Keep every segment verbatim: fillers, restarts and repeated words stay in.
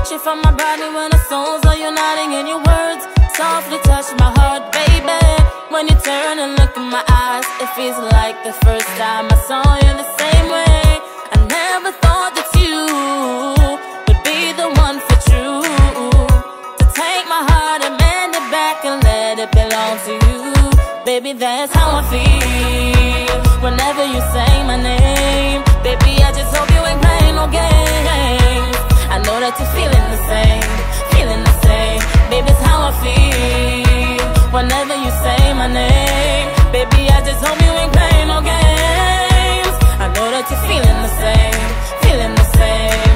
you from my body when our souls are uniting, and your words softly touch my heart, baby. When you turn and look in my eyes, it feels like the first time I saw you the same way. I never thought that you would be the one for true, to take my heart and mend it back and let it belong to you. Baby, that's how I feel whenever you say my name. Baby, I just hope you ain't playing no games. I know that you're feeling the same, feeling the same. Baby, it's how I feel whenever you say my name. Baby, I just hope you ain't playing no games. I know that you're feeling the same, feeling the same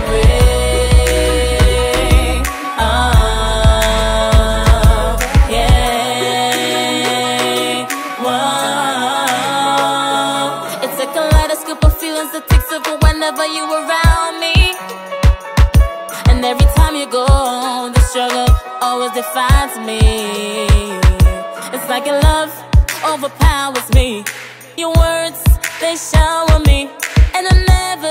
way. Oh, yeah. Whoa. It's a kaleidoscope of feelings that takes over whenever you around me. And every time you go, the struggle always defines me. It's like your love overpowers me. Your words, they shower me, and I never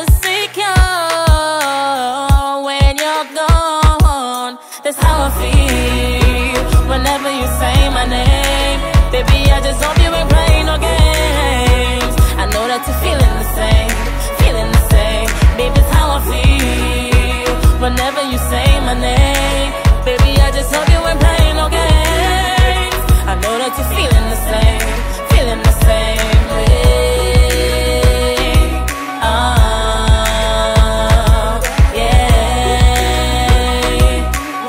secure when you're gone. That's how I feel whenever you say my name. Baby, I just hope you ain't playing no games. I know that you're feeling the same, feeling the same. Baby, it's how I feel whenever you say my name. Baby, I just hope you ain't playing no games. I know that you're feeling the same, feeling the same way. Oh, yeah.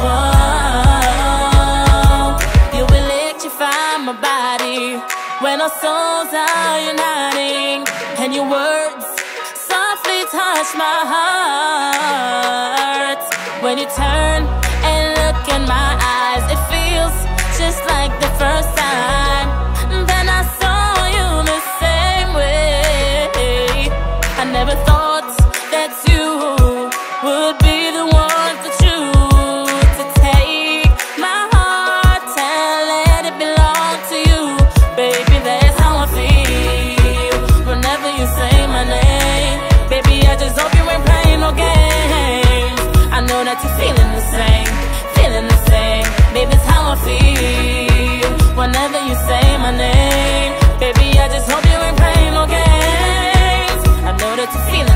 Whoa. You electrify my body when our souls are uniting, and your words softly touch my heart. When you turn and look in my eyes, it feels just like the first time that I saw you the same way. I never thought that you would be the one to choose to take my heart and let it belong to you. Baby, that's how I feel whenever you say my name. Baby, I just hope you ain't playing no games. I know that you're feeling the same, feeling the same. Baby, it's how I feel whenever you say my name. Baby, I just hope you ain't playing no games. I know that you're feeling